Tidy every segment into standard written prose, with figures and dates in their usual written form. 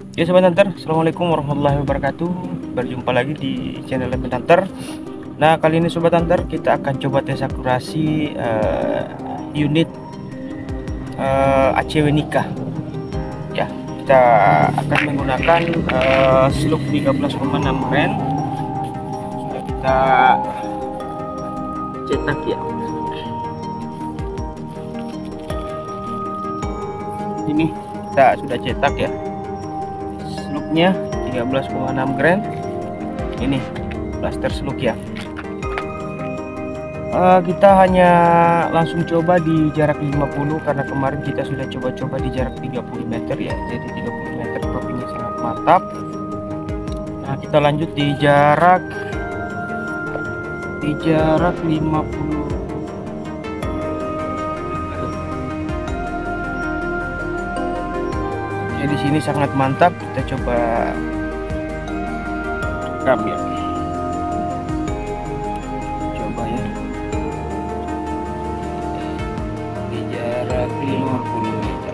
Ya Sobat Hunter, Assalamualaikum warahmatullahi wabarakatuh. Berjumpa lagi di channel Lemon Hunter. Nah, kali ini Sobat Hunter kita akan coba tes akurasi unit ACW Nikah. Ya, kita akan menggunakan slug 13,6 gram. Sudah kita cetak ya. Ini kita sudah cetak ya. Slugnya 13,6 gram. Ini plaster slug ya. Kita hanya langsung coba di jarak 50 karena kemarin kita sudah coba-coba di jarak 30 meter ya. Jadi 30 meter toppingnya sangat mantap. Nah, kita lanjut di jarak 50. Ya, di sini sangat mantap. Kita coba rekam ya. Coba ya. Di jarak 50 meter.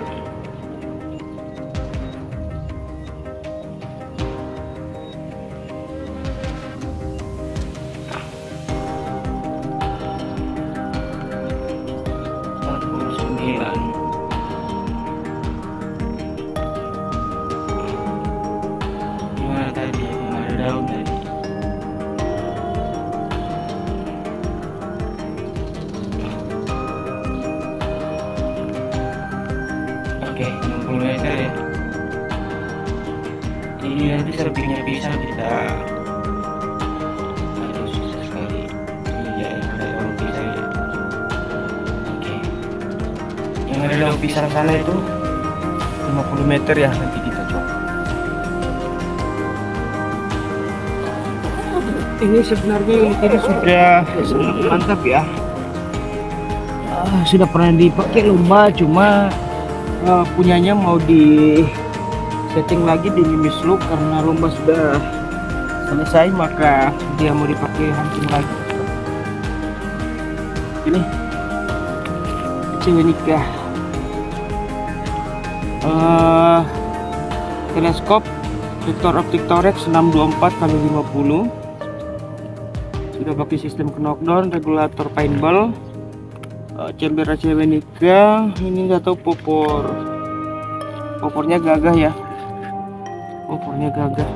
Oke, 60 meter ya. Ini nanti sampingnya bisa kita aduh, susah sekali. Ini ya, yang ada daun pisang ya. Oke, yang ada daun pisang sana itu 50 meter ya. Nanti kita coba. Ini sebenarnya ini sudah sangat mantap ya. Sudah pernah dipakai lomba, cuma punyanya mau di setting lagi di mini slug karena lomba sudah selesai, maka dia mau dipakai hunting lagi. Ini ACW Nikah teleskop vektor optik Torex 624x50, sudah pakai sistem knockdown, regulator paintball, chamber ACW Nikah. Ini nggak tahu popornya gagah ya, popornya gagah.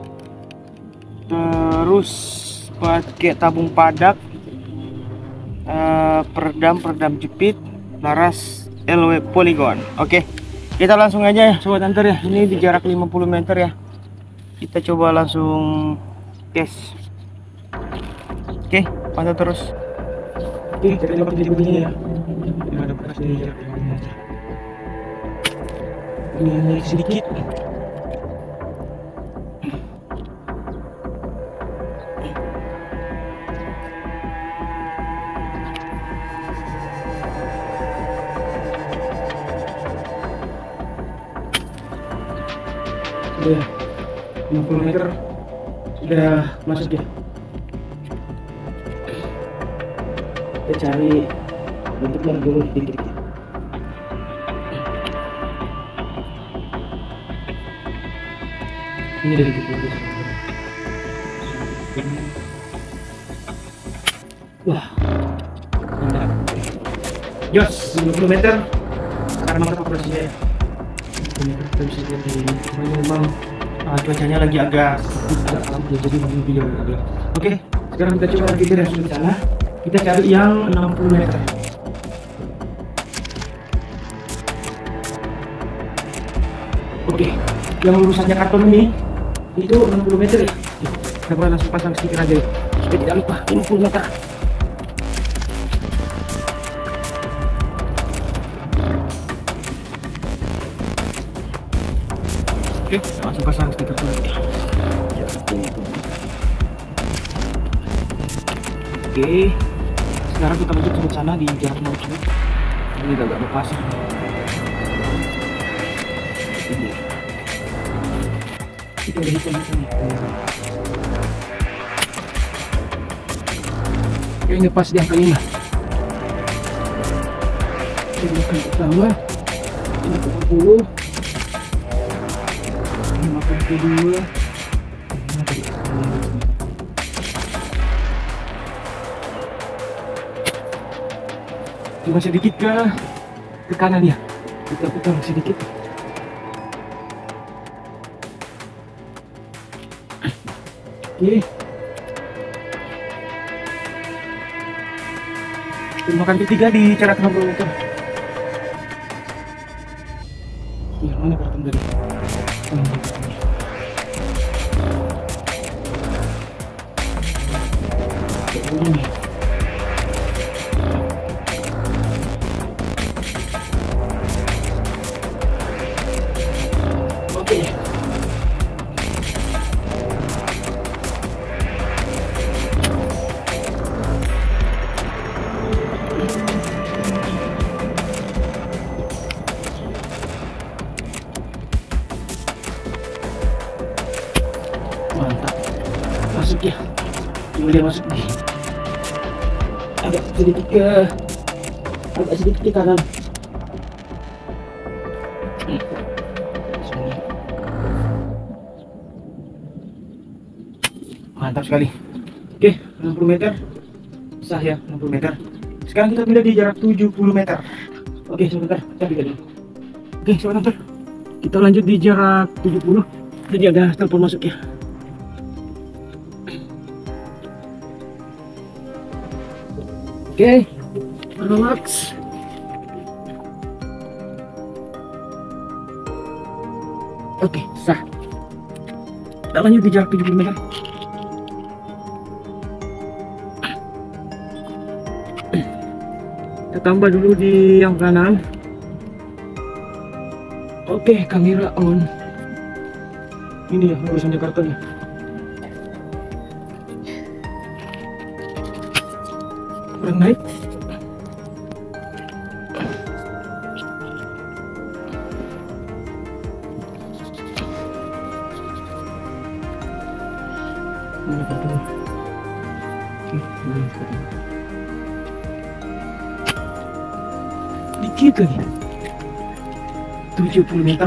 Terus pakai tabung padak, peredam jepit, laras LW polygon. Oke, kita langsung aja ya Sobat Hunter ya. Ini di jarak 50 meter ya. Kita coba langsung tes. Oke, pantau terus. Oke, kita dapat jadi begini ya. Ini ada bekas di jarak 50 meter. Ini naik sedikit. Sudah 50 meter sudah masuk ya. Kita cari bentuknya dulu dikit. Ini dari dulu. Wah, mantap. Jos 50 meter. Sekarang mantap operasinya ya. Kita bisa lihat di sini. Memang cuacanya lagi agak alam ya, jadi video agak. Oke, sekarang kita coba lagi dari sudut sana. Kita cari yang 60 meter. Oke, yang lulusannya karton ini itu 60 meter ya. Kita langsung pasang stiker aja ya, supaya tidak lupa 50 meter. Oke, langsung pasang stiker dulu. Oke, sekarang kita lanjut ke sana di jarak 60. Ini agak lepas. Ini. Kita hitung sini. Oke, ini pas di angka 5. Ini yang pertama. Ini 40. 50 Langkah kedua. Cuma sedikit ke kanan ya. Kita putar sedikit. Oke. Tembakan ketiga di jarak 60 meter. Yang mana pertama dari? Oke. Mantap, masuk ya. Boleh masuk nih. Agak sedikit ke kanan. Mantap sekali. Oke, 60 meter sah ya, 60 meter. Sekarang kita pindah di jarak 70 meter. Oke, sebentar, kita pindah dulu. Oke, sebentar. Kita lanjut di jarak 70. Jadi ada telepon masuk ya. Oke, relax. Oke, sah. Kita lanjut di jarak 70 meter. Kita tambah dulu di yang kanan. Oke, kamera on. Ini ya urusan Jakarta nih. Kurang naik. Dikit lagi. 70 meter.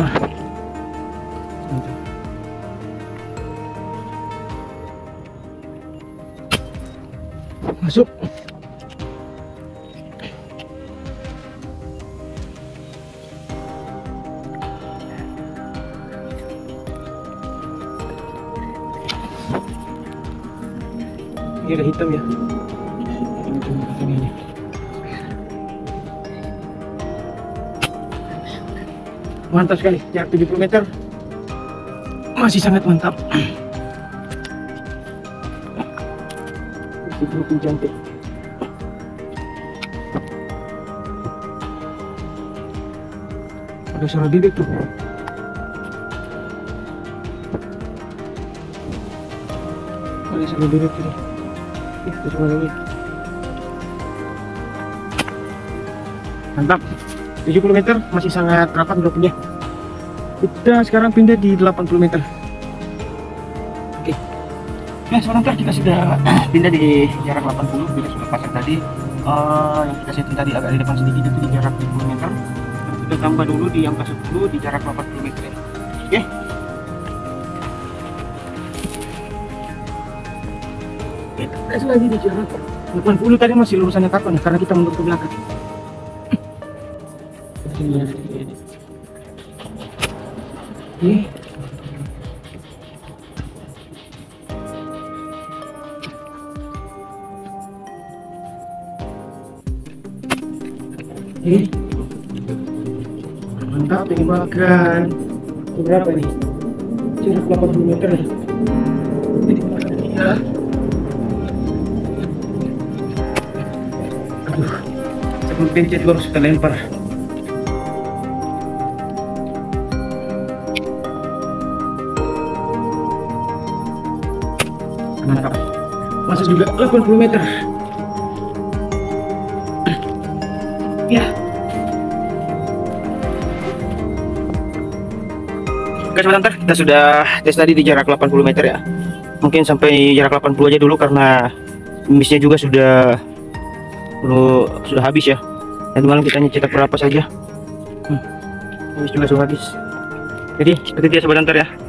Masuk. Ini ada hitam ya. Ini. Mantap sekali, jarak 70 meter masih sangat mantap. Masih cantik. Ada suara bibit tuh. Ada suara bibit tuh. Itu suara bibit. Mantap. 70 meter masih sangat rapat grupnya. Kita sekarang pindah di 80 meter. Oke. Nah, sebentar kita sudah pindah di jarak 80. Kita sudah pasang tadi. Yang kita setting tadi agak di depan sedikit itu di jarak 70 meter. Kita tambah dulu di angka 10 di jarak 80 meter. Oke. Kita tes lagi di jarak 80. Tadi masih lurusannya karton ya, karena kita mundur ke belakang. Oke. Mantap, tembakan berapa nih? Jarak 80 meter nih. Aduh, sebelum pencet baru sudah lempar. Mantap, masuk juga 80 meter. Ya. Oke, sebentar, kita sudah tes tadi di jarak 80 meter ya. Mungkin sampai jarak 80 aja dulu karena misnya juga sudah habis ya. Dan malam kita cetak berapa saja. Mis juga sudah habis. Jadi seperti biasa sebentar ya.